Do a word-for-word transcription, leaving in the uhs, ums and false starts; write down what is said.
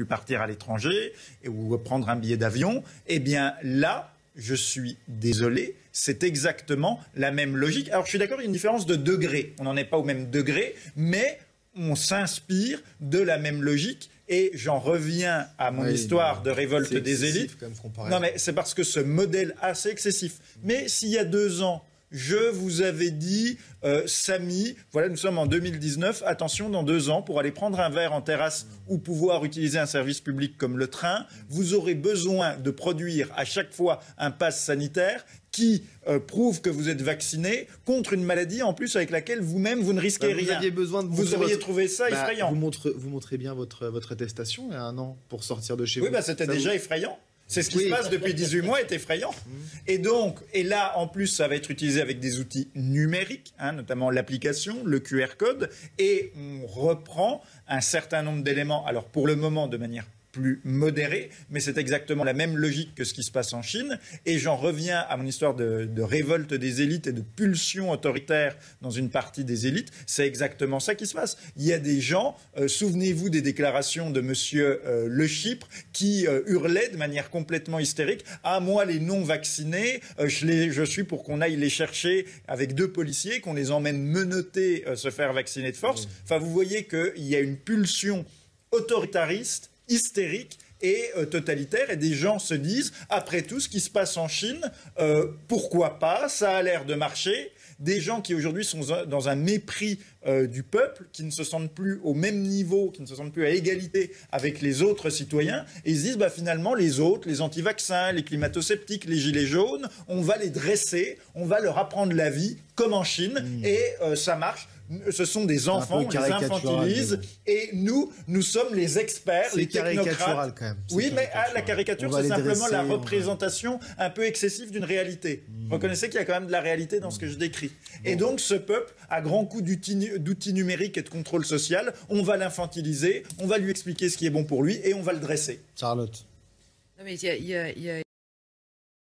plus partir à l'étranger ou prendre un billet d'avion. Eh bien là, je suis désolé, c'est exactement la même logique. Alors je suis d'accord, il y a une différence de degré. On n'en est pas au même degré, mais on s'inspire de la même logique. Et j'en reviens à mon oui, histoire de révolte des élites. Non, mais c'est parce que ce modèle assez excessif. Mais s'il y a deux ans, je vous avais dit, euh, Samy, voilà, nous sommes en deux mille dix-neuf, attention, dans deux ans, pour aller prendre un verre en terrasse ou pouvoir utiliser un service public comme le train, vous aurez besoin de produire à chaque fois un pass sanitaire qui euh, prouve que vous êtes vacciné contre une maladie en plus avec laquelle vous-même vous ne risquez bah, vous rien. Aviez besoin de vous auriez votre... trouvé ça bah, effrayant. Vous, montre, vous montrez bien votre, votre attestation il y a un an pour sortir de chez oui, vous. Oui, bah, c'était déjà vous... effrayant. C'est ce qui oui. se passe depuis dix-huit mois est effrayant. Et donc, et là, en plus, ça va être utilisé avec des outils numériques, hein, notamment l'application, le Q R code, et on reprend un certain nombre d'éléments. Alors, pour le moment, de manière plus modéré, mais c'est exactement la même logique que ce qui se passe en Chine. Et j'en reviens à mon histoire de, de révolte des élites et de pulsion autoritaire dans une partie des élites. C'est exactement ça qui se passe. Il y a des gens, euh, souvenez-vous des déclarations de monsieur euh, Le Chypre, qui euh, hurlaient de manière complètement hystérique « Ah, moi, les non-vaccinés, euh, je, les, je suis pour qu'on aille les chercher avec deux policiers, qu'on les emmène menottés euh, se faire vacciner de force. » Enfin, vous voyez qu'il y a une pulsion autoritariste, hystérique et euh, totalitaire, et des gens se disent, après tout ce qui se passe en Chine, euh, pourquoi pas, ça a l'air de marcher. Des gens qui aujourd'hui sont dans un mépris euh, du peuple, qui ne se sentent plus au même niveau, qui ne se sentent plus à égalité avec les autres citoyens, et ils se disent, bah, finalement, les autres, les anti-vaccins, les climato-sceptiques, les gilets jaunes, on va les dresser, on va leur apprendre la vie, comme en Chine, mmh. et euh, ça marche. Ce sont des enfants, on les infantilise, et nous, nous sommes les experts, les technocrates. Quand même. Oui, mais ah, la caricature, c'est simplement dresser, la représentation va... un peu excessive d'une réalité. Mmh. Reconnaissez qu'il y a quand même de la réalité dans ce que je décris. Bon. Et donc, ce peuple, à grands coups d'outils numériques et de contrôle social, on va l'infantiliser, on va lui expliquer ce qui est bon pour lui, et on va le dresser. Charlotte. Non, mais il y a... Y a, y a...